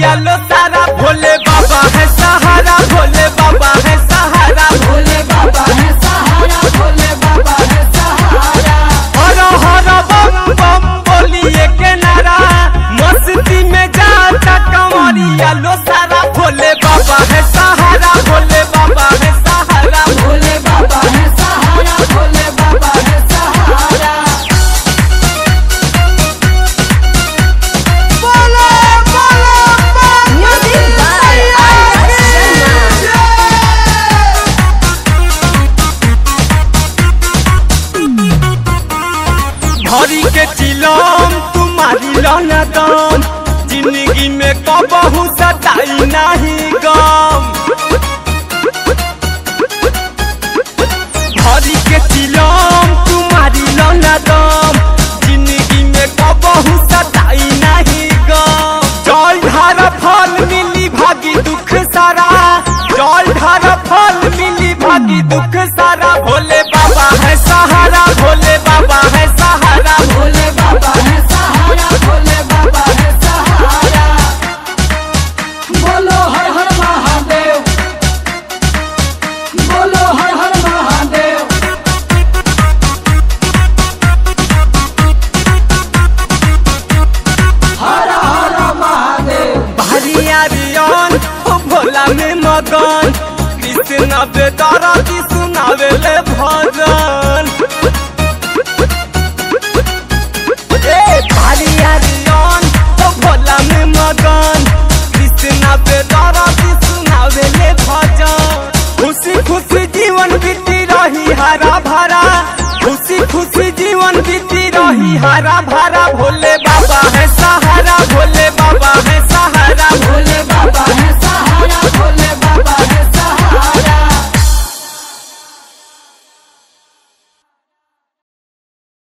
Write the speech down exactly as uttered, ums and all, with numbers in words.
कमरिया लो सारा भोले बाबा है सहारा, भोले बाबा है सहारा, भोले बाबा है सहारा, भोले बाबा है सहारा। हर हर बम बम बोलिए के नारा, मस्ती में जाता कमरिया लो सारा भोले बाबा है सहारा, भोले बाबा है सहारा, भोले बाबा है सहारा, भोले बाबा है सहारा। भरी के चिलम तुम्हारी लौना दम, जिंदगी में कबहू सताई नहीं गम। भरी के चिलम तुम्हारी लौना दम, जिंदगी में कबहू सताई नहीं गम। जल धारा फल मिली भागी दुख सारा, जल धारा फल मिली भागी दुख सारा, भोले बाबा है सहारा, भोले बाबा है सहारा, भोले बाबा है सहारा, भोले बाबा है सहारा। बोलो हर हर महादेव, बोलो हर हर महादेव। हर हर महादेव। भारिया रियन ओ भोला में मगन, कृष्ण बेदारा की सुनावे ले भजन। ए भारिया रियन ओ भोला में मगन, कृष्ण बेदारा की सुनावे ले भजन। खुशी खुशी जीवन बीती रही हरा भरा, खुशी खुशी जीवन बीती रही हरा भरा, भोले